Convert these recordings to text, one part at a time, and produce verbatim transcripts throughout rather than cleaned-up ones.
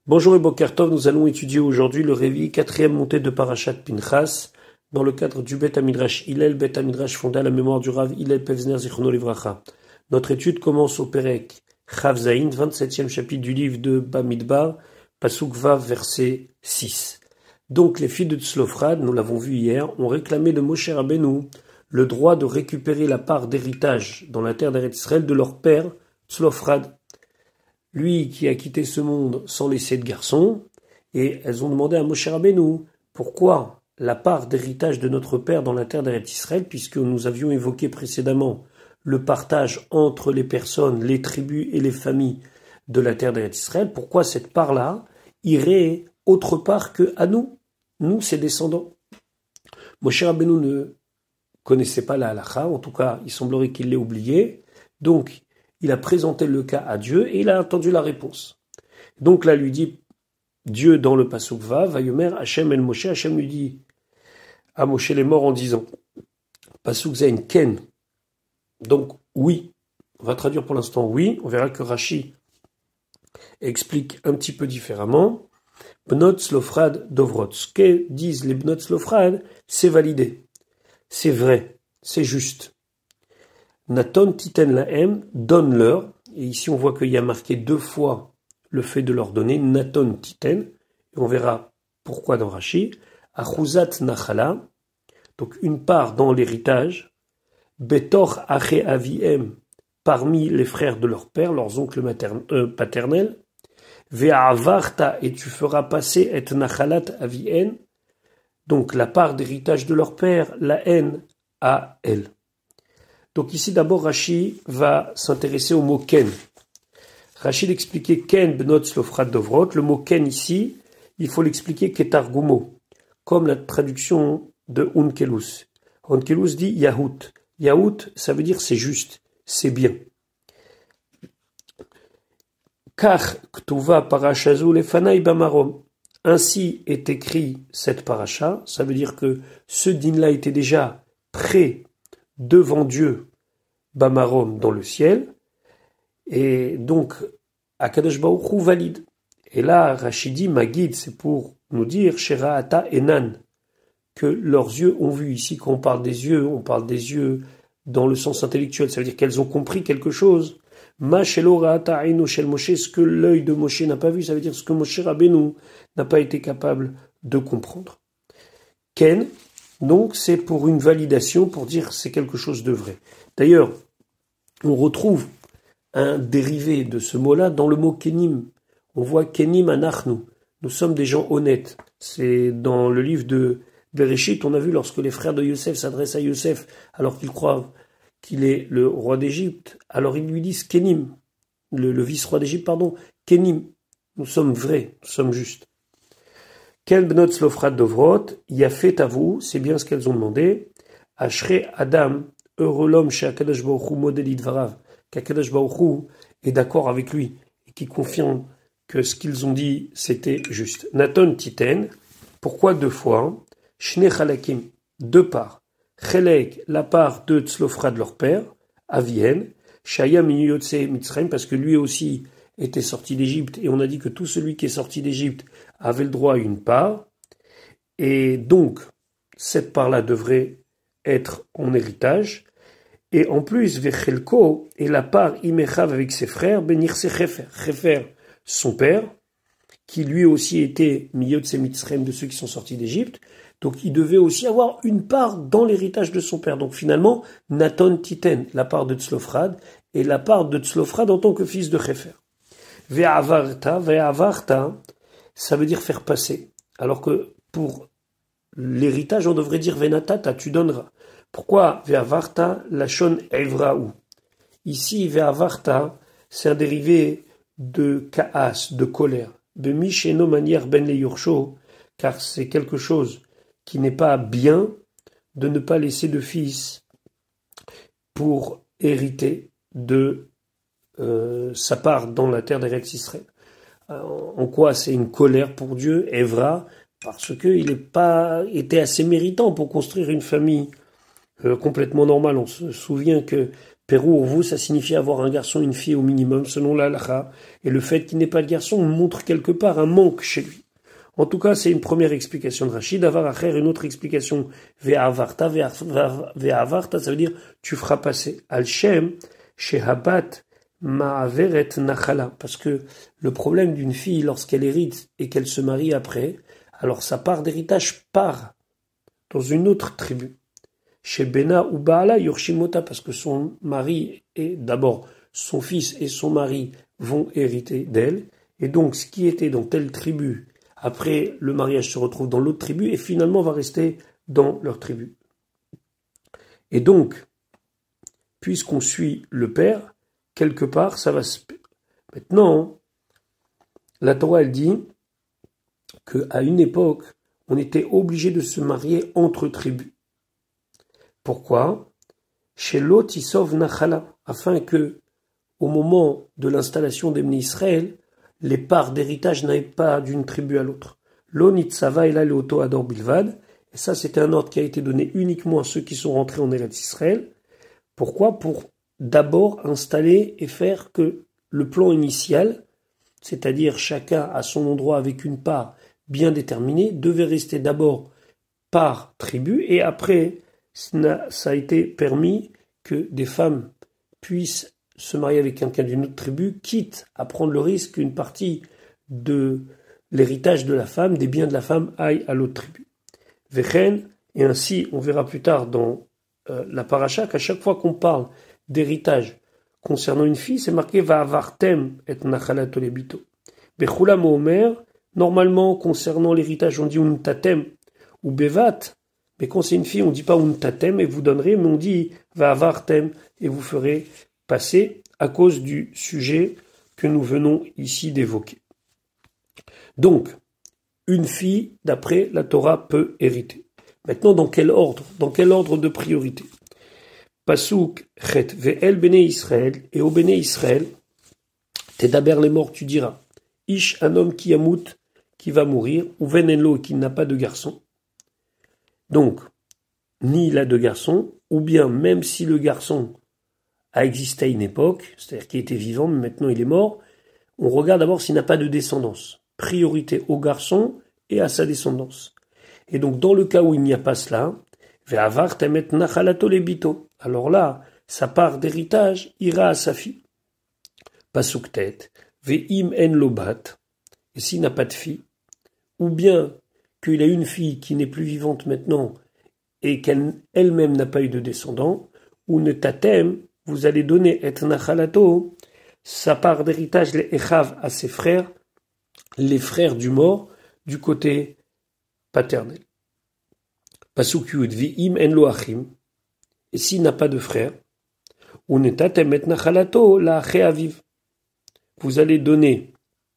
Bonjour et Boker Tov, nous allons étudier aujourd'hui le Révi, quatrième montée de Parashat Pinchas, dans le cadre du Bet Hamidrash Hillel, Bet Hamidrash fondé à la mémoire du Rav Hillel Pevzner Zichrono Livracha. Notre étude commence au Perek Chav Zayin, vingt-septième chapitre du livre de Bamidbar, Pasuk Vav, verset six. Donc les filles de Tzlofrad, nous l'avons vu hier, ont réclamé de Moshe Rabbeinu le droit de récupérer la part d'héritage dans la terre d'Eretz Israël de leur père Tzlofrad. Lui qui a quitté ce monde sans laisser de garçon, et elles ont demandé à Moshe Rabbeinu pourquoi la part d'héritage de notre père dans la terre d'Eretz Israël, puisque nous avions évoqué précédemment le partage entre les personnes, les tribus et les familles de la terre d'Eretz Israël, pourquoi cette part-là irait autre part que à nous, nous ses descendants. Moshe Rabbeinu ne connaissait pas la halakha, en tout cas il semblerait qu'il l'ait oublié, donc il a présenté le cas à Dieu et il a attendu la réponse. Donc là, lui dit Dieu dans le Pasuk Vav, Vayomer Hachem el Moshe, Hachem lui dit à Moshe les morts en disant Pasuk Zayin Ken. Donc oui, on va traduire pour l'instant oui, on verra que Rashi explique un petit peu différemment. Bnot Tzlofrad Dovrot. Ce que disent les Bnot Tzlofrad, c'est validé, c'est vrai, c'est juste. Naton titen lahem, donne-leur, et ici on voit qu'il y a marqué deux fois le fait de leur donner, Naton titen, et on verra pourquoi dans Rashi, achuzat nachala, donc une part dans l'héritage, betor ache aviem, parmi les frères de leur père, leurs oncles matern- euh, paternels, ve'avarta, et tu feras passer et nachalat avien, donc la part d'héritage de leur père, la haine à elle. Donc ici d'abord Rashi va s'intéresser au mot ken. Rashi l'expliquait ken bnot Tzlofrad dovrot. Le mot ken ici, il faut l'expliquer ketargumo, comme la traduction de Onkelos. Onkelos dit yahout. Yahout, ça veut dire c'est juste, c'est bien. Kach ktuva parashazu lefanai bamarom. Ainsi est écrit cette paracha. Ça veut dire que ce din-là était déjà prêt devant Dieu, Bamarom, dans le ciel, et donc Akadosh Baruch Hu valide. Et là, Rachidi Magid, c'est pour nous dire Sheraata Enan, que leurs yeux ont vu. Ici, quand on parle des yeux, on parle des yeux dans le sens intellectuel, ça veut dire qu'elles ont compris quelque chose. Ma Shelo Raata Ainu Shel Moshe, ce que l'œil de Moshe n'a pas vu, ça veut dire ce que Moshe Rabbeinu n'a pas été capable de comprendre. Ken, donc c'est pour une validation, pour dire c'est quelque chose de vrai. D'ailleurs, on retrouve un dérivé de ce mot-là dans le mot kenim. On voit kenim anachnu. Nous sommes des gens honnêtes. C'est dans le livre de Bereshit, on a vu lorsque les frères de Yosef s'adressent à Yosef alors qu'ils croient qu'il est le roi d'Égypte, alors ils lui disent kenim, le, le vice-roi d'Égypte, pardon, kenim. Nous sommes vrais, nous sommes justes. Ken bnot Tzlofrad dovrot, yafet à vous, c'est bien ce qu'elles ont demandé. Ashrei Adam, heureux l'homme chez Akadosh Baruch Hu modélit varav, qu'Akadosh Baruch Hu est d'accord avec lui et qui confirme que ce qu'ils ont dit c'était juste. Naton titen, pourquoi deux fois? Shnei chalakim, deux parts. Chelek, la part de Tzlofrad leur père, Avien, Shaya min yotze Mitzrayim, parce que lui aussi était sorti d'Égypte, et on a dit que tout celui qui est sorti d'Égypte avait le droit à une part, et donc cette part-là devrait être en héritage, et en plus, Vechelko, et la part Imechav avec ses frères, Benirse Chefer, Chefer, son père, qui lui aussi était Miyotse Mitzrayim de ceux qui sont sortis d'Égypte, donc il devait aussi avoir une part dans l'héritage de son père. Donc finalement, Naton Titen, la part de Tzlofrad, et la part de Tzlofrad en tant que fils de Chefer. Ve'avarta, ve'avarta, ça veut dire faire passer. Alors que pour l'héritage, on devrait dire Venatata, tu donneras. Pourquoi Ve'avarta, lachon evraou? Ici, Ve'avarta, c'est un dérivé de kaas, de colère. De misheno manière ben le yursho, car c'est quelque chose qui n'est pas bien de ne pas laisser de fils pour hériter de Euh, sa part dans la terre d'Eretz Israël. Euh, en quoi c'est une colère pour Dieu, Evra, parce qu'il n'est pas été assez méritant pour construire une famille euh, complètement normale. On se souvient que Pérou, vous, ça signifie avoir un garçon et une fille au minimum, selon la halakha. Et le fait qu'il n'ait pas de garçon montre quelque part un manque chez lui. En tout cas, c'est une première explication de Rachid. Avar acher, une autre explication. Ve'avarta, ve'avarta, ça veut dire tu feras passer. Al-Shem, shehabat, ma'averet nachala. Parce que le problème d'une fille, lorsqu'elle hérite et qu'elle se marie après, alors sa part d'héritage part dans une autre tribu. Chez Bena ou Baala Yorshimota, parce que son mari et d'abord son fils et son mari vont hériter d'elle, et donc ce qui était dans telle tribu, après le mariage se retrouve dans l'autre tribu, et finalement va rester dans leur tribu. Et donc, puisqu'on suit le père, quelque part, ça va se... Maintenant, la Torah, elle dit qu'à une époque, on était obligé de se marier entre tribus. Pourquoi? Chez l'autre, Isov Nachala, afin que, au moment de l'installation d'Ebné Israël, les parts d'héritage n'aillent pas d'une tribu à l'autre. L'Onitzava et là le Oto Ador Bilvad, et ça c'était un ordre qui a été donné uniquement à ceux qui sont rentrés en Eretz Israël. Pourquoi? Pour d'abord installer et faire que le plan initial, c'est-à-dire chacun à son endroit avec une part bien déterminée, devait rester d'abord par tribu, et après, ça a été permis que des femmes puissent se marier avec quelqu'un d'une autre tribu, quitte à prendre le risque qu'une partie de l'héritage de la femme, des biens de la femme, aille à l'autre tribu. Vechen, et ainsi, on verra plus tard dans euh, la paracha, qu'à chaque fois qu'on parle d'héritage concernant une fille, c'est marqué Va'avartem et nachalato lebito. Bechulam omer, normalement, concernant l'héritage, on dit untatem ou bevat. Mais quand c'est une fille, on ne dit pas untatem et vous donnerez, mais on dit va'avartem et vous ferez passer à cause du sujet que nous venons ici d'évoquer. Donc, une fille, d'après la Torah, peut hériter. Maintenant, dans quel ordre? Dans quel ordre de priorité? Pasuk chet ve'el bene Israël, et au bene Israël, t'edaber les morts, tu diras, ish, un homme qui yamout, qui va mourir, ou venenlo, qui n'a pas de garçon. Donc, ni il a de garçon, ou bien même si le garçon a existé à une époque, c'est-à-dire qu'il était vivant, mais maintenant il est mort, on regarde d'abord s'il n'a pas de descendance. Priorité au garçon et à sa descendance. Et donc, dans le cas où il n'y a pas cela, ve'avar temet nachalato lebito. Alors là, sa part d'héritage ira à sa fille. Pasuk tet, ve'im en lobat, et s'il n'a pas de fille, ou bien qu'il a une fille qui n'est plus vivante maintenant et qu'elle elle-même n'a pas eu de descendant, ou ne tatem, vous allez donner et nachalato, sa part d'héritage, les echav à ses frères, les frères du mort, du côté paternel. Pasuk yud, vi'im en lo achim, et s'il n'a pas de frère, ou ne tatem et nachalato, la aché aviv, vous allez donner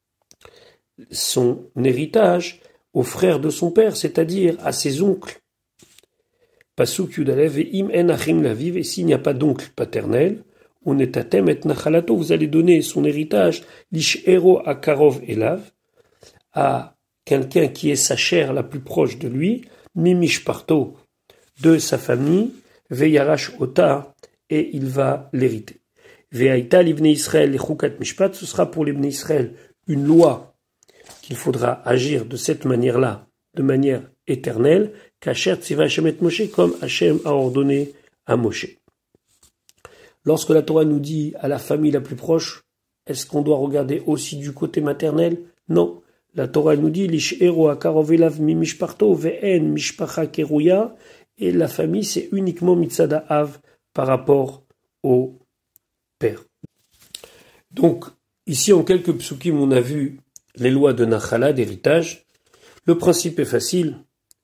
son héritage aux frères de son père, c'est-à-dire à ses oncles. Pasuk Yudalev et im en achim laviv, et s'il n'y a pas d'oncle paternel, on est atem et nachalato, vous allez donner son héritage, l'ishero a karov elav, à quelqu'un qui est sa chair la plus proche de lui, mimishparto, de sa famille, veyarash ota, et il va l'hériter. Ve'aita l'ibne Israël et chukat mishpat, ce sera pour l'ibne Israël une loi qu'il faudra agir de cette manière-là, de manière éternelle, qu'Asher Tziva Hashem et Moshe, comme Hashem a ordonné à Moshe. Lorsque la Torah nous dit à la famille la plus proche, est-ce qu'on doit regarder aussi du côté maternel? Non. La Torah nous dit, L'ish'ero akarov elav mi mishparto ve'en mishpacha keruya, et la famille c'est uniquement mitzada av par rapport au père. Donc, ici en quelques psukim, on a vu les lois de Nachala, d'héritage. Le principe est facile.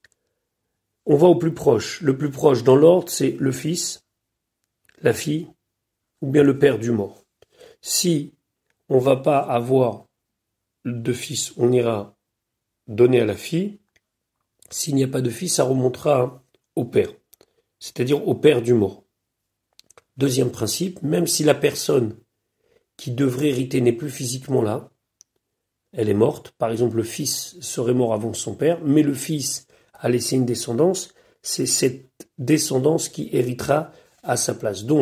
On va au plus proche. Le plus proche dans l'ordre, c'est le fils, la fille, ou bien le père du mort. Si on ne va pas avoir de fils, on ira donner à la fille. S'il n'y a pas de fils, ça remontera au père, c'est-à-dire au père du mort. Deuxième principe, même si la personne qui devrait hériter n'est plus physiquement là, elle est morte, par exemple le fils serait mort avant son père, mais le fils a laissé une descendance, c'est cette descendance qui héritera à sa place. Donc,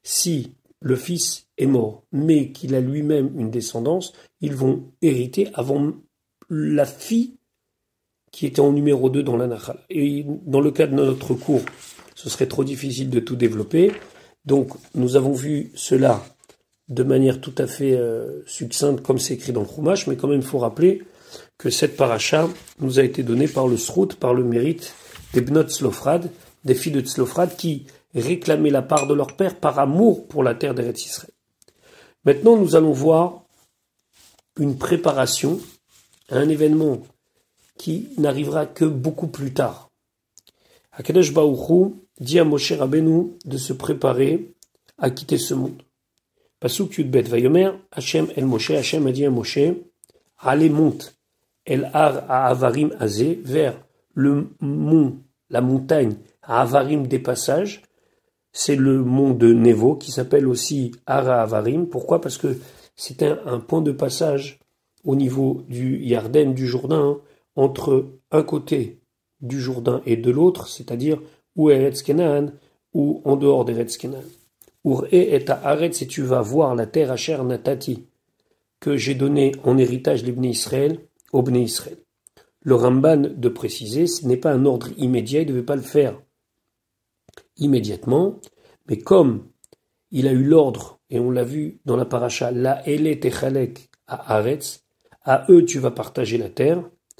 si le fils est mort, mais qu'il a lui-même une descendance, ils vont hériter avant la fille qui était en numéro deux dans la Nachal. Et dans le cas de notre cours, ce serait trop difficile de tout développer. Donc, nous avons vu cela de manière tout à fait euh, succincte, comme c'est écrit dans le Chumash, mais quand même, il faut rappeler que cette paracha nous a été donnée par le Srout, par le mérite des Bnot Tzlofrad, des filles de Tzlofrad, qui réclamaient la part de leur père par amour pour la terre d'Eretz Israël. Maintenant, nous allons voir une préparation à un événement qui n'arrivera que beaucoup plus tard. Akadosh Baruch Hu dit à Moshe Rabbeinu de se préparer à quitter ce monde. Pasuk Yudbet Vayomer, Hachem el Moshe, Hachem a dit à Moshe, allez monte, el har à Avarim Azé, vers le mont, la montagne à Avarim des passages. C'est le mont de Nevo qui s'appelle aussi Har à Avarim. Pourquoi? Parce que c'est un, un point de passage au niveau du Yarden, du Jourdain, entre un côté du Jourdain et de l'autre, c'est-à-dire ou Eretz Kenan ou en dehors d'Eretz Kenan. Ur e et haaretz, et tu vas voir la terre Asher Natati, que j'ai donnée en héritage les Bnei Israël, aux Bnei Israël. Le Ramban de préciser, ce n'est pas un ordre immédiat, il ne devait pas le faire immédiatement, mais comme il a eu l'ordre, et on l'a vu dans la paracha, la ele techalek à haaretz, à eux tu vas partager la terre,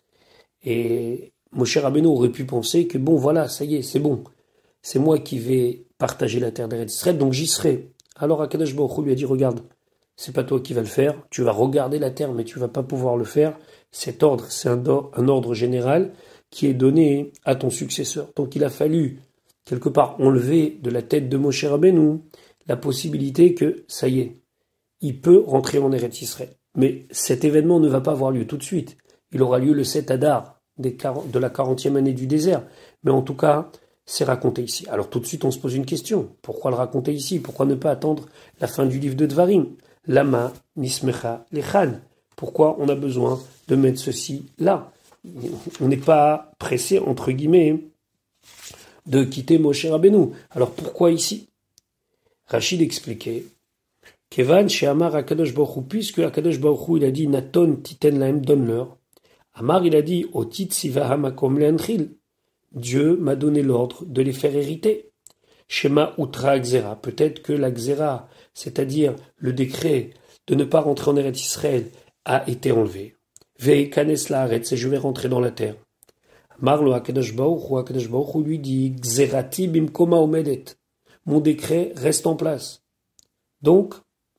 et Moshe Rabbeinu aurait pu penser que bon voilà, ça y est, c'est bon, c'est moi qui vais partager la terre d'Eretz Israël, donc j'y serai. Alors Akadosh Baruch Hu lui a dit, regarde, c'est pas toi qui vas le faire, tu vas regarder la terre, mais tu vas pas pouvoir le faire. Cet ordre, c'est un, un ordre général qui est donné à ton successeur. Donc il a fallu, quelque part, enlever de la tête de Moshe Rabbeinu la possibilité que, ça y est, il peut rentrer en Eretz Israël. Mais cet événement ne va pas avoir lieu tout de suite. Il aura lieu le sept Adar de la quarantième année du désert. Mais en tout cas, c'est raconté ici. Alors tout de suite, on se pose une question. Pourquoi le raconter ici? Pourquoi ne pas attendre la fin du livre de Dvarim? Lama nismecha lechan. Pourquoi on a besoin de mettre ceci là? On n'est pas pressé, entre guillemets, de quitter Moshe Rabbeinu. Alors pourquoi ici? Rachid expliquait, Kevan chez Amar Akadosh Baruch Hu, puisque Akadosh Baruch Hu, il a dit Naton titen lahem, donne-leur. Amar, il a dit Otit sivaha makom le'anchil. Dieu m'a donné l'ordre de les faire hériter. Shema utra gzera. Peut-être que la gzera, c'est-à-dire le décret de ne pas rentrer en Eretz Israël, a été enlevé. Ve'ekanes la'aretz, et je vais rentrer dans la terre. Marlo Akadosh Baruch Hu, Akadosh Baruch Hu lui dit Gzerati bimkoma omedet. Mon décret reste en place. Donc,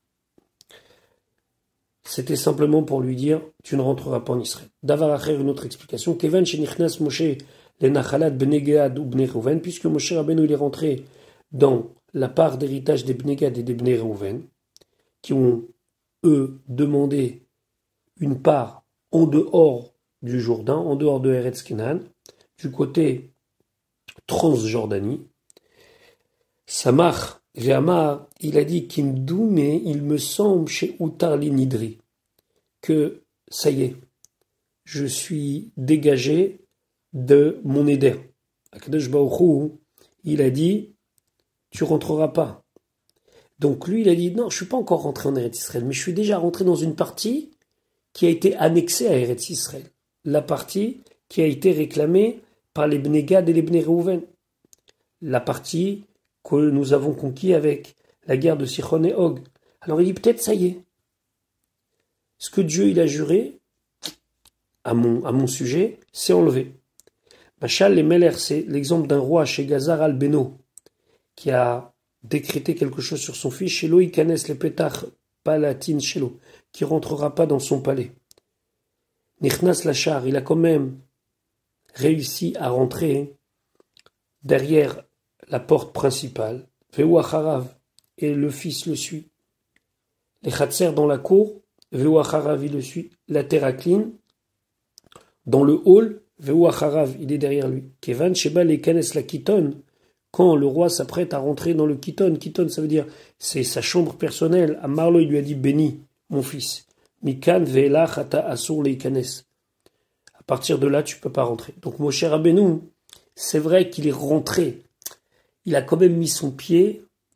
c'était simplement pour lui dire tu ne rentreras pas en Israël. Davar acher, une autre explication. Kevan shenichnas Moshe les Nachalat Bnei Gad ou Bnei Reuven, puisque Moshe Rabbeinu il est rentré dans la part d'héritage des Bnei Gad et des Bnei Reuven, qui ont, eux, demandé une part en dehors du Jourdain, en dehors de Eretz Kenan, du côté Transjordanie. Samach Ve'amar, il a dit Kimdou, mais il me semble chez Utar Nidri que ça y est, je suis dégagé de mon éder. Akadosh Baruch Hu, il a dit, tu rentreras pas. Donc lui, il a dit, non, je suis pas encore rentré en Eretz Israël, mais je suis déjà rentré dans une partie qui a été annexée à Eretz Israël. La partie qui a été réclamée par les Bnei Gad et les Bnei Reuven. La partie que nous avons conquis avec la guerre de Sichon et Og. Alors il dit, peut-être ça y est. Ce que Dieu, il a juré à mon, à mon sujet, c'est enlevé. Machal les Meler, c'est l'exemple d'un roi chez Gazar al-Beno, qui a décrété quelque chose sur son fils, Shelo Ikanes le Petach Palatin Shelo, qui rentrera pas dans son palais. Nichnas Lachar, il a quand même réussi à rentrer derrière la porte principale, Veu Acharav, et le fils le suit. Les Khatser dans la cour, Veu Acharav, il le suit. La Terakline, dans le hall, Veu Acharav, il est derrière lui. Kevan Sheba les Kanes la Kiton, quand le roi s'apprête à rentrer dans le Kiton, Kiton ça veut dire c'est sa chambre personnelle, à Marlo il lui a dit béni, mon fils. Mikan Ve'ela Chata Asur les Kanes. À partir de là, tu peux pas rentrer. Donc mon cher Rabbeinu, c'est vrai qu'il est rentré. Il a quand même mis son pied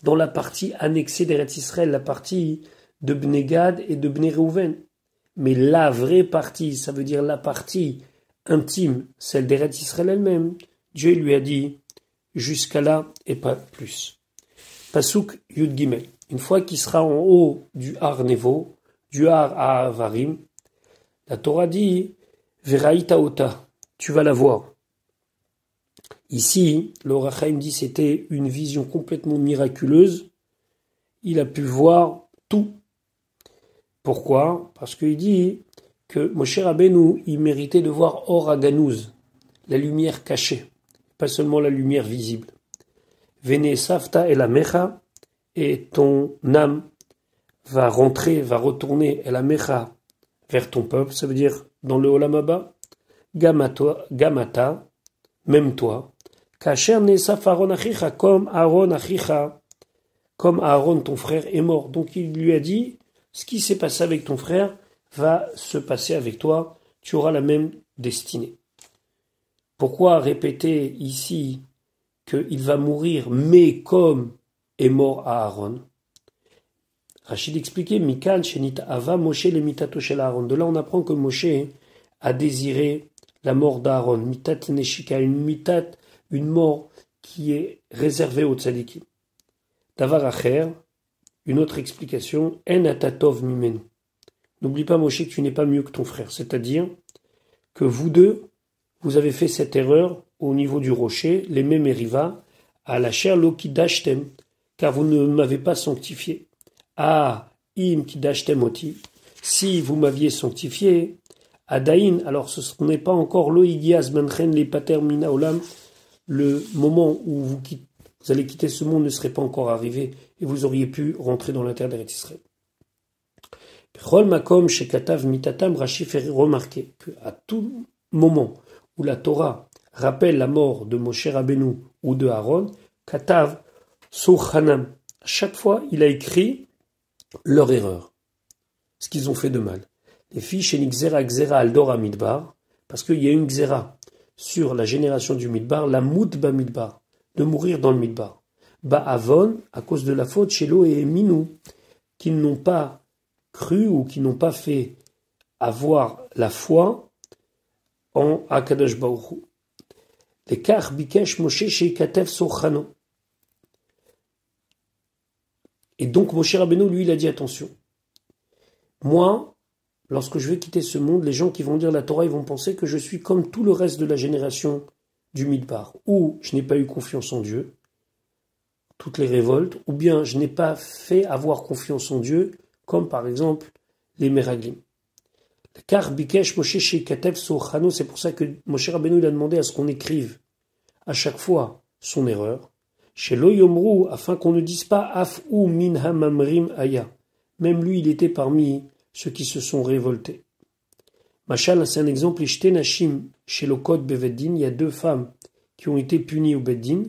dans la partie annexée d'Eretz Israël, la partie de Bnei Gad et de Bnei Reuven. Mais la vraie partie, ça veut dire la partie intime, celle d'Eretz Israël elle-même, Dieu lui a dit jusqu'à là et pas plus. Pasuk Yud Gimel. Une fois qu'il sera en haut du Har Nevo, du Har à Avarim, la Torah dit Veraïta Ota, tu vas la voir. Ici, le Or HaChaim dit c'était une vision complètement miraculeuse. Il a pu voir tout. Pourquoi? Parce qu'il dit que Moshe Rabbeinu, il méritait de voir Or HaGanuz, la lumière cachée, pas seulement la lumière visible. Vene Safta El Amecha, et ton âme va rentrer, va retourner El Amecha vers ton peuple, ça veut dire dans le Olam Haba, Gamata, Gamata, même toi, Kacher Nesaf Aaron Achicha, comme Aaron Achicha, comme Aaron ton frère est mort. Donc il lui a dit, ce qui s'est passé avec ton frère va se passer avec toi, tu auras la même destinée. Pourquoi répéter ici qu'il va mourir, mais comme est mort à Aaron? Rachid expliquait, Mikan Shenit Ava Moshe le mitato shel Aaron. De là on apprend que Moshe a désiré la mort d'Aaron, mitat neshika, une mitat, une mort qui est réservée aux tzadikim. Davar acher, une autre explication, en atatov mimenu. N'oublie pas Moshe que tu n'es pas mieux que ton frère, c'est-à-dire que vous deux, vous avez fait cette erreur au niveau du rocher, les mêmes riva, à la chair lo kidashtem, car vous ne m'avez pas sanctifié. Ah, im kidashtem oti, si vous m'aviez sanctifié, Adaïn, alors ce n'est pas encore loïgias manchen les pater mina olam, le moment où vous, quitte, vous allez quitter ce monde ne serait pas encore arrivé et vous auriez pu rentrer dans la terre d'Eretz Israël. Bechol makom shekatav mitatam, Rashi fait remarquer qu'à tout moment où la Torah rappelle la mort de Moshe Rabbeinu ou de Aaron, katav sochanam, à chaque fois il a écrit leur erreur, ce qu'ils ont fait de mal. Les filles chez Nixera Xera Aldor Midbar, parce qu'il y a une Xera sur la génération du Midbar, la Moudba Midbar, de mourir dans le Midbar. Ba'avon, à cause de la faute chez Lo et Minou, qui n'ont pas cru ou qui n'ont pas fait avoir la foi en Akadosh Baruch Hu. Les Kar Bikesh Moshe chez Katev Sochano. Et donc Moshe Rabbeinu, lui, il a dit attention. Moi, lorsque je vais quitter ce monde, les gens qui vont lire la Torah, ils vont penser que je suis comme tout le reste de la génération du Midbar, ou je n'ai pas eu confiance en Dieu, toutes les révoltes, ou bien je n'ai pas fait avoir confiance en Dieu, comme par exemple les Meraglim. Car Bikesh Moshe Shekatev Sochano, c'est pour ça que Moshe Rabbeinu il a demandé à ce qu'on écrive à chaque fois son erreur, chez Lo Yomru, afin qu'on ne dise pas Af ou Min Hamamrim Aya. Même lui, il était parmi ceux qui se sont révoltés. Machal, c'est un exemple, Ishte Nashim, chez le code Beveddin, il y a deux femmes qui ont été punies au Beddin.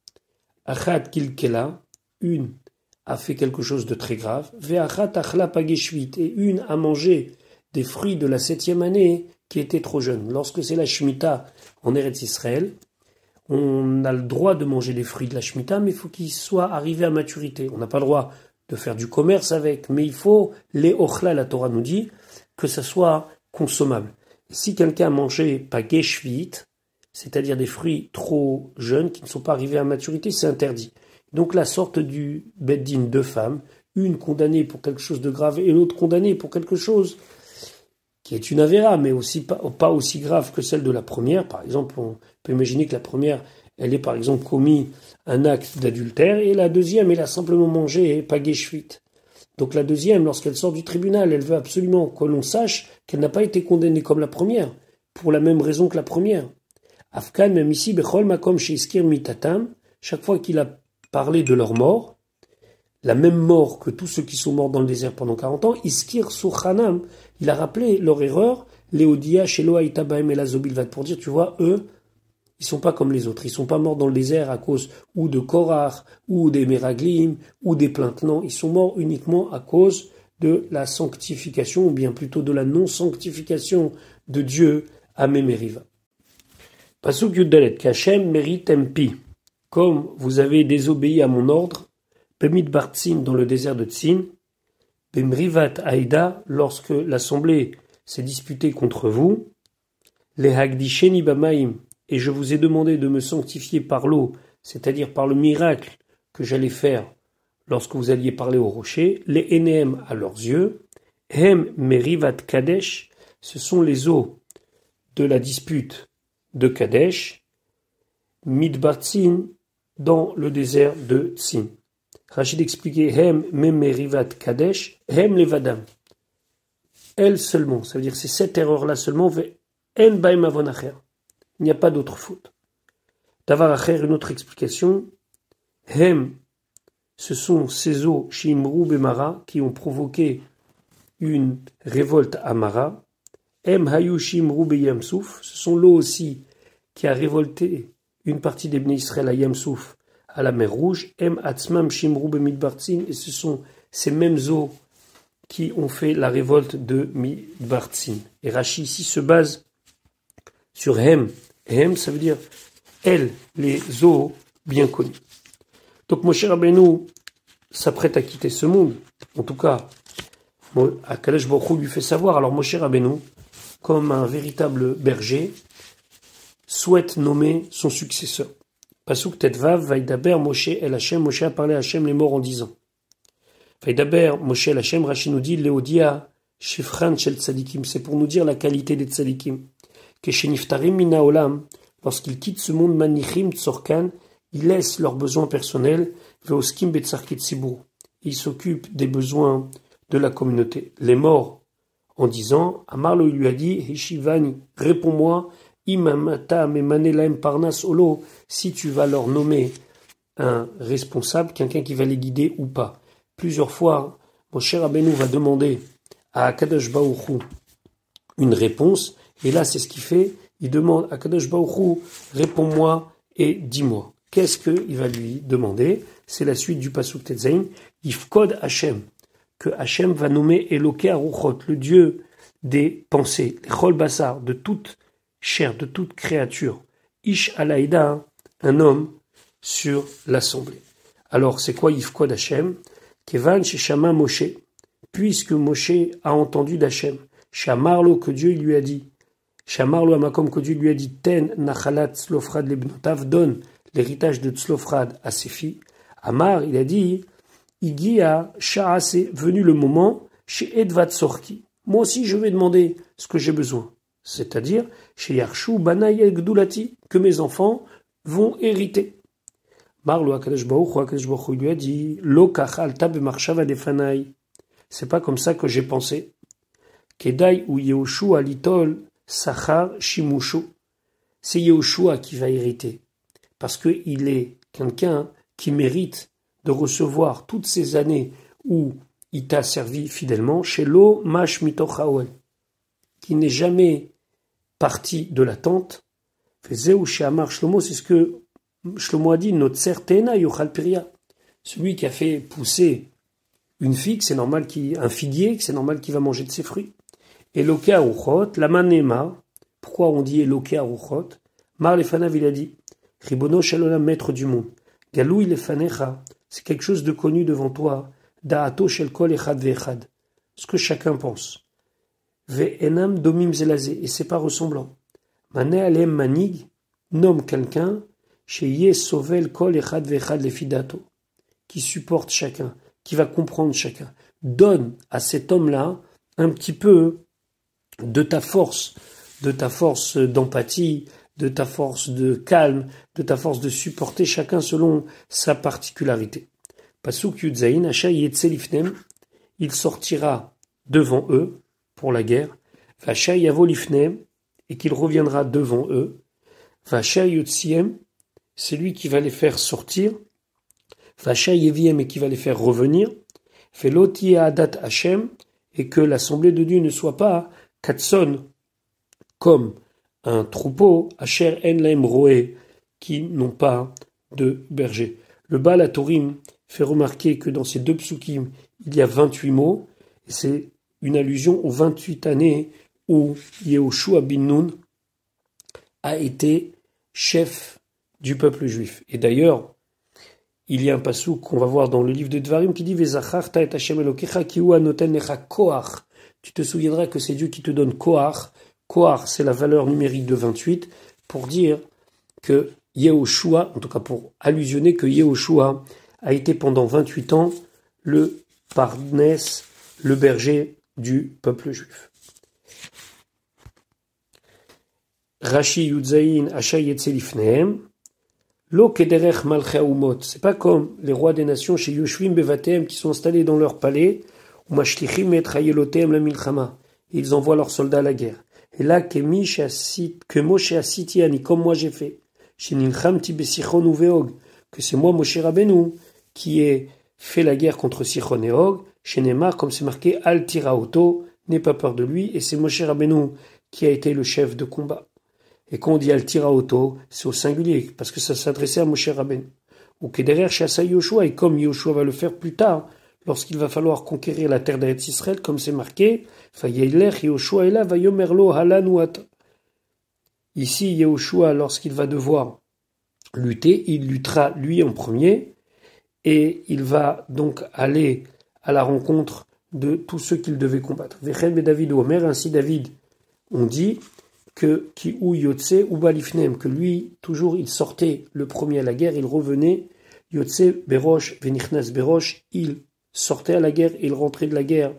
Achat Kilkela, une a fait quelque chose de très grave, Ve'achat Achla Pageshvit, et une a mangé des fruits de la septième année qui étaient trop jeunes. Lorsque c'est la Shemitah en Eretz Israël, on a le droit de manger les fruits de la Shemitah, mais il faut qu'ils soient arrivés à maturité. On n'a pas le droit de faire du commerce avec, mais il faut, les ochla, la Torah nous dit, que ça soit consommable. Et si quelqu'un a mangé pageshvit, c'est-à-dire des fruits trop jeunes qui ne sont pas arrivés à maturité, c'est interdit. Donc la sorte du beddin, deux femmes, une condamnée pour quelque chose de grave et l'autre condamnée pour quelque chose qui est une avéra, mais aussi pas, pas aussi grave que celle de la première. Par exemple, on peut imaginer que la première, elle ait par exemple commis un acte d'adultère, et la deuxième, elle a simplement mangé pageshvit. Donc la deuxième, lorsqu'elle sort du tribunal, elle veut absolument que l'on sache qu'elle n'a pas été condamnée comme la première, pour la même raison que la première. Afkan, même ici, Bechol Makom Sheiskir Mitatam, chaque fois qu'il a parlé de leur mort, la même mort que tous ceux qui sont morts dans le désert pendant quarante ans, Iskir Suchanam, il a rappelé leur erreur, Léodia, Shelo Aitabaem et la Zobilvat, pour dire, tu vois, eux, ils sont pas comme les autres, ils sont pas morts dans le désert à cause ou de Korach, ou des Meraglim, ou des plaintes, non, ils sont morts uniquement à cause de la sanctification, ou bien plutôt de la non-sanctification de Dieu à Memeriva. Pasuk Yudalet, Kachem mérite Mpi, comme vous avez désobéi à mon ordre, Bemidbar Tzin, dans le désert de Tzin, Bemrivat Aïda, lorsque l'assemblée s'est disputée contre vous, les Hagdisheni Bamaim, et je vous ai demandé de me sanctifier par l'eau, c'est-à-dire par le miracle que j'allais faire lorsque vous alliez parler au rocher, les Enem à leurs yeux, Hem Merivat Kadesh, ce sont les eaux de la dispute de Kadesh, Midbar Tzin, dans le désert de Tzin. Rachid expliquait Hem Merivat Kadesh, Hem Levadam. Elle seulement, ça veut dire c'est cette erreur-là seulement, En Baim Avon Acher. Il n'y a pas d'autre faute. Davar Acher, une autre explication, Hem, ce sont ces eaux Shimrou Bemara qui ont provoqué une révolte à Mara. Hem Hayu Shimrou Beyamsouf, ce sont l'eau aussi qui a révolté une partie des Bnei Israël à Yamsouf, à la mer Rouge. Hem Atzmam Shimrou Bemidbar Tzin, et ce sont ces mêmes eaux qui ont fait la révolte de Midbar Tzin. Et Rashi ici se base sur Hem. Hem, ça veut dire elle, les eaux bien connues. Donc Moshe Rabbeinu s'apprête à quitter ce monde. En tout cas, Akadosh Baruch Hu lui fait savoir. Alors Moshe Rabbeinu, comme un véritable berger, souhaite nommer son successeur. Pasuk Tetvav, Vaidaber Moshe El Hashem. Moshe a parlé à Hashem les morts en disant. Vaidaber Moshe El Hashem, Rashi nous dit Leodia Shifran Shel Tzadikim. C'est pour nous dire la qualité des Tzadikim. Kesheniftarim Mina Olam. Lorsqu'ils quittent ce monde, Manichim Tzorkan, ils laissent leurs besoins personnels, Veoskim Betzarkit Sibur. Ils s'occupent des besoins de la communauté. Les morts, en disant, Amarlo il lui a dit, Heshivani, réponds-moi, Imamata Memanelaim Parnas Olo, si tu vas leur nommer un responsable, quelqu'un qui va les guider ou pas. Plusieurs fois, mon cher Rabbeinu va demander à Akadosh Baruch Hu une réponse, et là c'est ce qu'il fait. Il demande à Kadosh Baruch Hu, réponds-moi et dis-moi. Qu'est-ce qu'il va lui demander? C'est la suite du Pasuk Tetzain. Ifkod Hashem, que Hashem va nommer Eloké Aruchot, le Dieu des pensées, les Chol Basar, de toute chair, de toute créature. Ish Alaïda, un homme sur l'assemblée. Alors, c'est quoi Ifkod Hashem? Kevan Sheshama Moshe, puisque Moshe a entendu d'Hashem. Shamarlo, que Dieu lui a dit. Shamarlo Amakom, que Dieu lui a dit, Ten Nachalat Tzlofrad Lebnotav, donne l'héritage de Tzlofrad à ses filles. Amar, il a dit, Igia Sha'a, c'est venu le moment, chez Edvat Sorki. Moi aussi, je vais demander ce que j'ai besoin. C'est-à-dire, chez Yarshu Banay Gdulati, que mes enfants vont hériter. Marlo Akadosh Baruch Hu, Akadosh Baruch Hu lui a dit, Lo Kachal Tab Marshava Lefanai. C'est pas comme ça que j'ai pensé. Kedai ou Yehoshua Litol Sachar Shimushu. C'est Yehoshua qui va hériter. Parce qu'il est quelqu'un qui mérite de recevoir toutes ces années où il t'a servi fidèlement, chez Lo Mash Mitochaol, qui n'est jamais parti de la tente. Zeu Sheamar Shlomo, c'est ce que Shlomo a dit, notre certaina Yochal Piria. Celui qui a fait pousser une figue, c'est normal qu'il, un figuier, c'est normal qu'il va manger de ses fruits. Eloké Aruchot, la manema, pourquoi on dit Eloké Aruchot? Mar Lefanav, il a dit, Ribono Shalolam, maître du monde. Galou Lefanecha, c'est quelque chose de connu devant toi. Da'ato Shel Kol Echad Ve'echad, ce que chacun pense. Ve'enam Domim Zelazé, et c'est pas ressemblant. Mané Alem Manig, nomme quelqu'un, Sheye Sovel Kol Echad Ve'echad Lefidato, qui supporte chacun, qui va comprendre chacun. Donne à cet homme-là un petit peu de ta force, de ta force d'empathie, de ta force de calme, de ta force de supporter chacun selon sa particularité. Pasuk Yudzaïn, Asha Yetze Lifnem, il sortira devant eux pour la guerre. Vasha Yavo Lifnem, et qu'il reviendra devant eux. Vasha Yotziem, c'est lui qui va les faire sortir. Vasha Yeviem, et qui va les faire revenir. Feloti Adat Hashem, et que l'assemblée de Dieu ne soit pas Katson, comme un troupeau, Asher En Laem Roé, qui n'ont pas de berger. Le Baal HaTurim fait remarquer que dans ces deux psukim, il y a vingt-huit mots, et c'est une allusion aux vingt-huit années où Yehoshua bin Nun a été chef du peuple juif. Et d'ailleurs, il y a un passouk qu'on va voir dans le livre de Dvarim qui dit Vezacharta et Hashem Elokecha ki hu anoten lecha koach. Tu te souviendras que c'est Dieu qui te donne koach. Koach, c'est la valeur numérique de vingt-huit pour dire que Yehoshua, en tout cas pour allusionner que Yehoshua a été pendant vingt-huit ans le parnès, le berger du peuple juif. Rashi Yudzaïn Asha Yetze Lifnehem Lo Kederech Malchei Umot. C'est pas comme les rois des nations chez Yoshvim Bevatem qui sont installés dans leur palais ou Mashlichim et Trayelotem la Milchama. Ils envoient leurs soldats à la guerre. Et là, que Moshe Asitiani, comme moi j'ai fait, chez Nilchamti Besichon ou Veog, que c'est moi, Moshe Rabbeinu, qui ai fait la guerre contre Sichon et Og, chez Neymar, comme c'est marqué Al Tiraoto, n'aie pas peur de lui, et c'est Moshe Rabbeinu qui a été le chef de combat. Et quand on dit Al Tiraoto, c'est au singulier, parce que ça s'adressait à Moshe Rabbeinu. Ou que derrière Chassa Yoshua, et comme Yoshua va le faire plus tard, lorsqu'il va falloir conquérir la terre d'Eretz Israël, comme c'est marqué, Yoshua est là, Vayomerlo Halanuat. Ici, Yoshua, lorsqu'il va devoir lutter, il luttera lui en premier, et il va donc aller à la rencontre de tous ceux qu'il devait combattre. Vechem et David Omer, ainsi David, on dit que qui ou Yotse ou Balifnem, que lui, toujours, il sortait le premier à la guerre, il revenait, Yotse Berosh, Venichnas Berosh, il sortait à la guerre et il rentrait de la guerre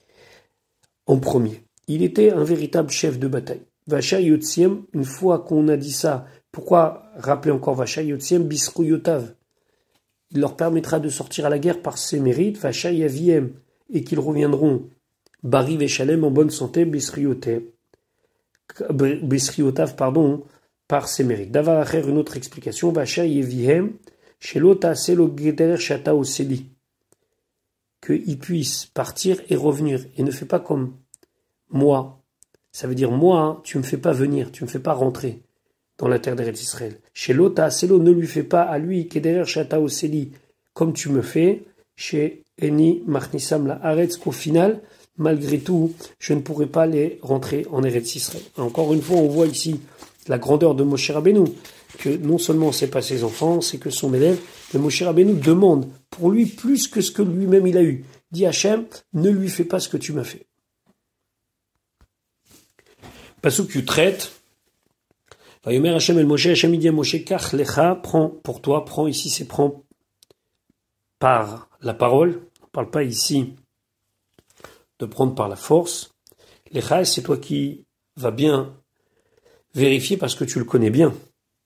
en premier. Il était un véritable chef de bataille. Vacha Yotsiem, une fois qu'on a dit ça, pourquoi rappeler encore Vacha Yotsiem, Bisru Yotav? Il leur permettra de sortir à la guerre par ses mérites, Vacha Yaviem, et qu'ils reviendront Bari Veshalem en bonne santé, Bisru Yotav, Bisru Yotav, pardon, par ses mérites. Davar Acher, une autre explication, Vacha Yavihem, Shelota Selo Geder Shata Oseli, qu'il puisse partir et revenir, et ne fait pas comme moi. Ça veut dire, moi, tu ne me fais pas venir, tu ne me fais pas rentrer dans la terre d'Eretz Israël. Chez Lota, Selo, ne lui fais pas à lui, Kederer Shata Oseli, comme tu me fais, chez Eni Marnissam la Haaretz, qu'au final, malgré tout, je ne pourrai pas les rentrer en Eretz Israël. Encore une fois, on voit ici la grandeur de Moshe Rabbeinu, que non seulement c'est pas ses enfants, c'est que son élève, mais Moshe Rabbeinu demande pour lui plus que ce que lui-même il a eu. Dit Hachem, ne lui fais pas ce que tu m'as fait. Pasuk tu traites. Vayomer Hachem el Moshe, Hachem il dit à Moshe, Kach lecha, prends pour toi, prends ici, c'est prends par la parole. On ne parle pas ici de prendre par la force. Lecha, c'est toi qui vas bien vérifier parce que tu le connais bien.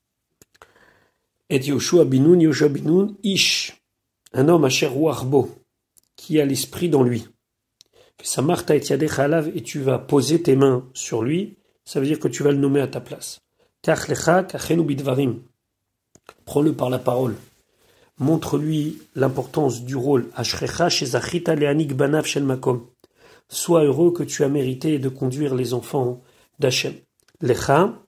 Et Yoshua Binoun, Yoshua Binoun, Ish, un homme Asher Warbo, qui a l'esprit dans lui. Samarta et Yadecha alav, et tu vas poser tes mains sur lui, ça veut dire que tu vas le nommer à ta place. Kach lecha, kachenu bidvarim. Prends-le par la parole. Montre-lui l'importance du rôle. Ashrecha shezachita leanik banav shel makom. Sois heureux que tu as mérité de conduire les enfants d'Hachem. Lecha,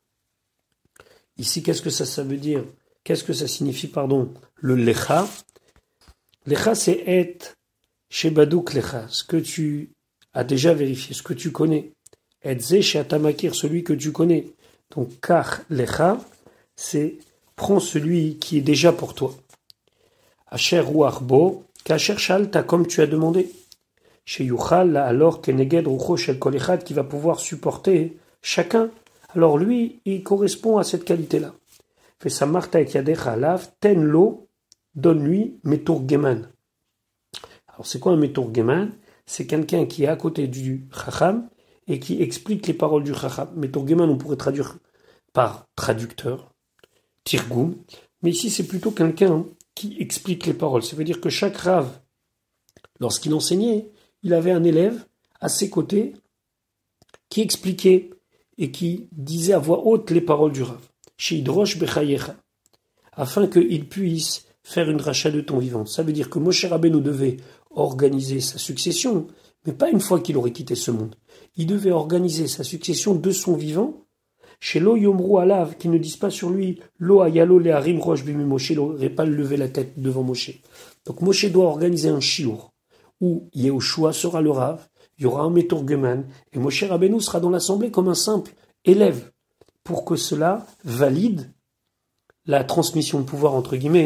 ici, qu'est-ce que ça, ça veut dire? Qu'est-ce que ça signifie, pardon? Le lecha. Lecha, c'est et shebadouk lecha, ce que tu as déjà vérifié, ce que tu connais. Et ze sheatamakir, celui que tu connais. Donc, kach lecha, c'est prends celui qui est déjà pour toi. Asher ou arbo, kacher shalta, comme tu as demandé. Chez Yuchal, alors keneged rucho shel kol echad, qui va pouvoir supporter chacun. Alors lui, il correspond à cette qualité-là. Fais sa marta et yadecha alav, ten-lo, donne-lui meturgeman. Alors c'est quoi un meturgeman? C'est quelqu'un qui est à côté du chacham et qui explique les paroles du chacham. Meturgeman, on pourrait traduire par traducteur, tirgoum, mais ici c'est plutôt quelqu'un qui explique les paroles. Ça veut dire que chaque rave, lorsqu'il enseignait, il avait un élève à ses côtés qui expliquait et qui disait à voix haute les paroles du rave. Sheidrosh bechayecha, afin qu'il puisse faire une rachat de ton vivant. Ça veut dire que Moshe Rabbeinu devait organiser sa succession, mais pas une fois qu'il aurait quitté ce monde. Il devait organiser sa succession de son vivant, chez Lo Yomru Alav, qui ne disent pas sur lui, Lo Ayalo le Harim Rosh Bimi Moshe, il n'aurait pas levé la tête devant Moshe. Donc Moshe doit organiser un shiur, où Yehoshua sera le Rav, il y aura un Meturgeman, et Moshe Rabbeinu sera dans l'assemblée comme un simple élève, pour que cela valide la transmission de pouvoir, entre guillemets,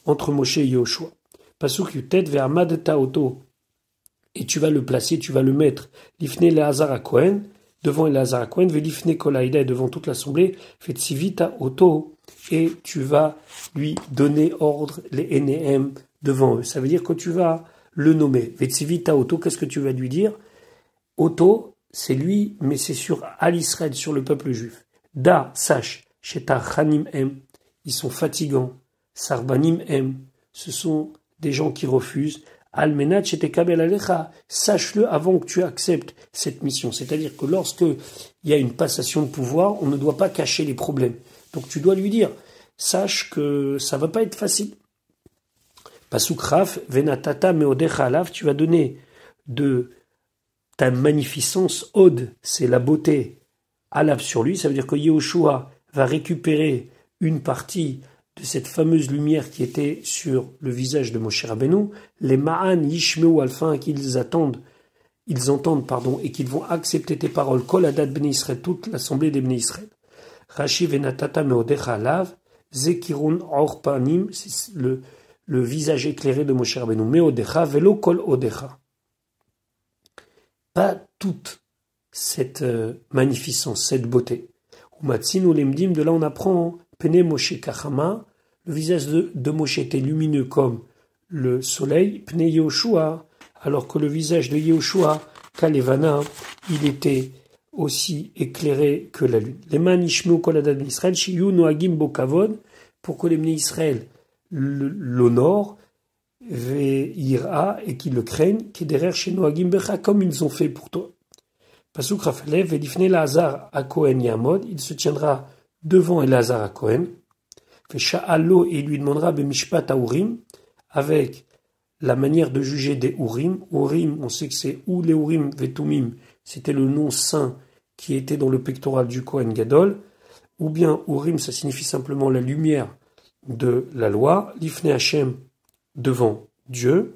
entre Moshe et Yehoshua. Pasuk Yutet ve'amad ta'oto. Et tu vas le placer, tu vas le mettre. Lifne Eleazar à Kohen, devant Eleazar à Kohen, ve'lifne kol ha'ida, devant toute l'assemblée, fe'tzivita oto, et tu vas lui donner ordre, les Enehem, devant eux. Ça veut dire que tu vas le nommer. Ve'tzivita oto, qu'est-ce que tu vas lui dire? Oto, c'est lui, mais c'est sur Al-Israël, sur le peuple juif. Da, sache, Shetar Chanim M, ils sont fatigants. Sarbanim M, ce sont des gens qui refusent. Al-Menat Shetekabel Alecha, sache-le avant que tu acceptes cette mission. C'est-à-dire que lorsque il y a une passation de pouvoir, on ne doit pas cacher les problèmes. Donc tu dois lui dire, sache que ça va pas être facile. Pasuk Raf, Venatata Meodecha Alav, tu vas donner de ta magnificence, Od, c'est la beauté, Alav sur lui, ça veut dire que Yehoshua va récupérer une partie de cette fameuse lumière qui était sur le visage de Moshe Rabbeinu, les Ma'an Yishmeu Alfin qu'ils attendent, ils entendent, pardon, et qu'ils vont accepter tes paroles, Kol Adat Bnei Israël, toute l'assemblée des Bnei Israël. Rashi Venatata Meodecha Alav, Zekirun Orpanim, c'est le, le visage éclairé de Moshe Rabbeinu, Meodecha, Velo Kol Odecha. Pas toute cette euh, magnificence, cette beauté. Umatsin ou lemdim, de là on apprend Pene Moshe Kachama, le visage de, de Moshe était lumineux comme le soleil, Pene Yehoshua, alors que le visage de Yehoshua, Kalevana, il était aussi éclairé que la lune. Les man ishmeu kol adat bnei Israël, shiyu noagim bo kavod, pour que les bnei Israël l'honorent, ve'ira, et qu'ils le craignent, kederer chez noagim becha, comme ils ont fait pour toi. Pasuk Rafalev, ve'lifne Elazar à Kohen Yamod, il se tiendra devant Elazar à Kohen, fait Sha'alo, et il lui demandera bemishpat ha'urim, avec la manière de juger des Urim. Urim, on sait que c'est ou les Urim vetumim, c'était le nom saint qui était dans le pectoral du Kohen Gadol, ou bien Urim, ça signifie simplement la lumière de la loi, Lifne Hashem, devant Dieu,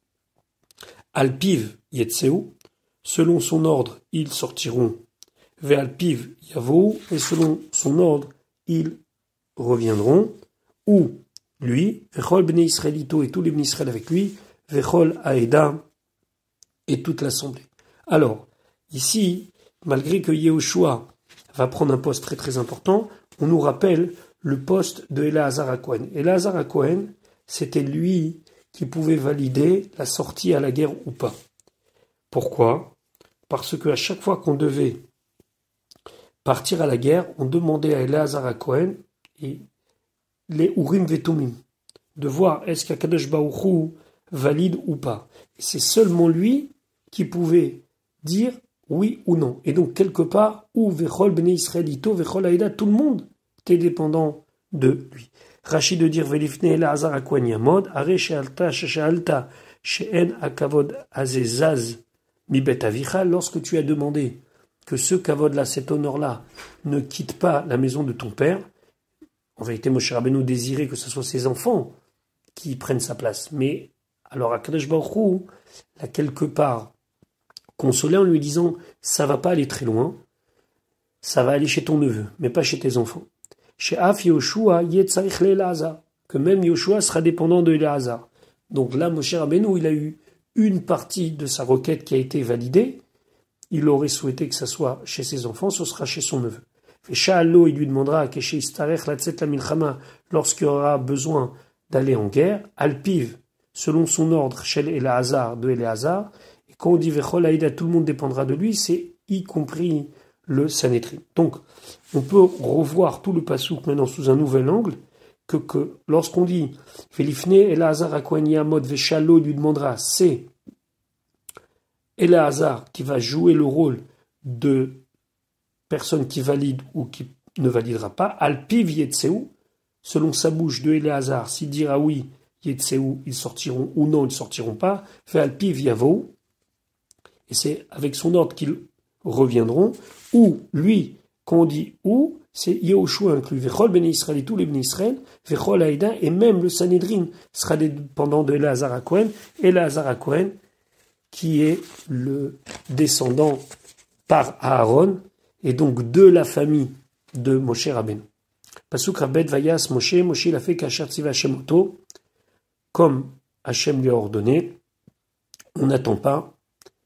Alpiv Yetzeu, selon son ordre, ils sortiront, Ve'alpiv Yavou, et selon son ordre, ils reviendront, ou lui, Vechol Bnei Israelito, et tous les Bnei Israël avec lui, Vechol Aeda, et toute l'assemblée. Alors, ici, malgré que Yehoshua va prendre un poste très très important, on nous rappelle le poste de Eleazar à Kohen. Eleazar à Kohen, c'était lui qui pouvait valider la sortie à la guerre ou pas. Pourquoi? Parce qu'à chaque fois qu'on devait partir à la guerre, on demandait à Eleazar à Kohen et les Urim Vetumim de voir est-ce qu'Akadosh Baruch Hu valide ou pas. Et c'est seulement lui qui pouvait dire oui ou non. Et donc, quelque part, ou Vechol Bnei Israelito, Vechol Aïda, tout le monde était dépendant de lui. Rachid de dire Velifne Elazar Akwan Yamod, Are Shealta, Shealta, Sheen Akavod Azezaz, Mibet Avicha, lorsque tu as demandé que ce kavod-là, cet honneur-là, ne quitte pas la maison de ton père, en vérité, Moshe Rabbeinu désirait que ce soit ses enfants qui prennent sa place. Mais, alors, Akadosh Baruch Hu l'a quelque part consolé en lui disant, ça va pas aller très loin, ça va aller chez ton neveu, mais pas chez tes enfants. Chez Af Yoshua, Yetzarich Elazar, que même Yoshua sera dépendant de Elazar. Donc là, Moshe Rabbeinu, il a eu une partie de sa requête qui a été validée. Il aurait souhaité que ça soit chez ses enfants, ce sera chez son neveu. Et Sha'alo, il lui demandera, Keshe Istarech Latzet la Milchama, lorsqu'il aura besoin d'aller en guerre, Alpiv, selon son ordre, chez Elazar, de Elazar. Et quand on dit Vechol Aïda, tout le monde dépendra de lui, c'est y compris le Sanhédrin. Donc, on peut revoir tout le pasouk maintenant sous un nouvel angle, que, que lorsqu'on dit Velifne Elazar Akwan Yamod Veshalo, il lui demandera, c'est Elazar qui va jouer le rôle de personne qui valide ou qui ne validera pas, Alpiv Yetzeu, selon sa bouche de Elazar, s'il dira oui, Yetzeu, ils sortiront, ou non, ils ne sortiront pas, fait Alpiv Yavo, et c'est avec son ordre qu'ils reviendront, ou lui, quand on dit ou, c'est Yehoshua inclus, Vechol Bnei Israël et tous les Bnei Israël, Vechol Aïda, et même le Sanhédrin sera dépendant de Elazar à Kohen, Elazar à Kohen, qui est le descendant par Aaron, et donc de la famille de Moshe Rabbeinu. Pasuk Rabet Vayas Moshe, Moshe il a fait Kasher Tziva Shemoto, comme Hachem lui a ordonné. On n'attend pas.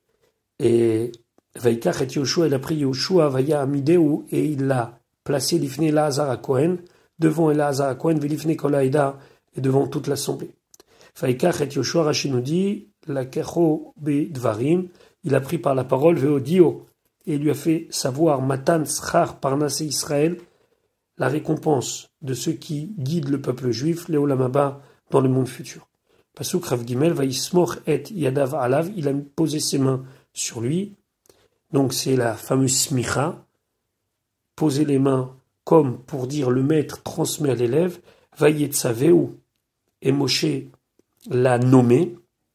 Et Vaikach et Yoshua, il a pris Yoshua, Vaya Amideu, et il l'a placé l'ifne Elazar à Cohen, devant Elazar à Cohen, Vilifne Kolaïda, et devant toute l'assemblée. Vaikach et Yoshua, Rashi nous dit, la Kecho Bidvarim, il a pris par la parole Veodio, et il lui a fait savoir Matan Schar Parnasse Israël, la récompense de ceux qui guident le peuple juif, Léolamaba, dans le monde futur. Pasuk Rav Gimel, Vaismoch et Yadav Alav, il a posé ses mains sur lui. Donc c'est la fameuse smicha, poser les mains comme pour dire le maître transmet à l'élève, Vayetzaveu, et Moshe l'a nommé,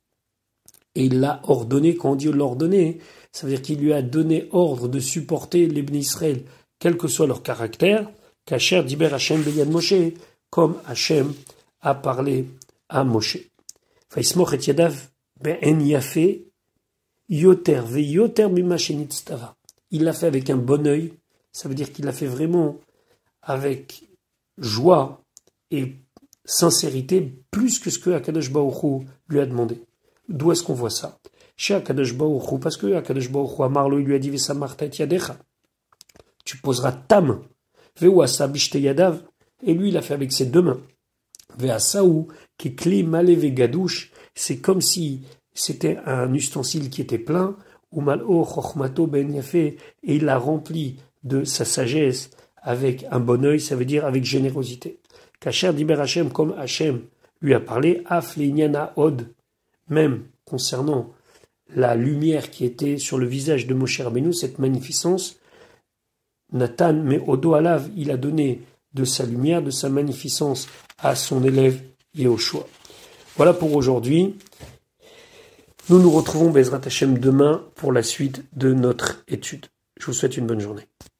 et il l'a ordonné. Quand Dieu l'a ordonné, ça veut dire qu'il lui a donné ordre de supporter les Bnei Israël, quel que soit leur caractère, Kacher Diber Hashem Beyad Moshe, comme Hashem a parlé à Moshe. Vaismoch et Yadav Ben Yafé, Yoter ve Yoter Mimashenitztava. Il l'a fait avec un bon œil, ça veut dire qu'il l'a fait vraiment avec joie et sincérité, plus que ce que Akadosh Baruch Hu lui a demandé. D'où est-ce qu'on voit ça? Chez Akadosh Baruch Hu, parce que Akadosh Baruch Hu Amarlo, il lui a dit Vesamarta et Yadecha. Tu poseras ta main. Ve'uasa bishte yadav, et lui il a fait avec ses deux mains. Ve'asaou qui kli malé gadouche, c'est comme si c'était un ustensile qui était plein, ou mal'o chochmato ben yafé, et il l'a rempli de sa sagesse avec un bon œil, ça veut dire avec générosité. Kacher diber Hashem, comme Hashem lui a parlé, af leinyana od, même concernant la lumière qui était sur le visage de Moshe Rabbeinu, cette magnificence, Nathan, mais Odo Alav, il a donné de sa lumière, de sa magnificence à son élève Yehoshua. Voilà pour aujourd'hui. Nous nous retrouvons Bezrat Hashem demain pour la suite de notre étude. Je vous souhaite une bonne journée.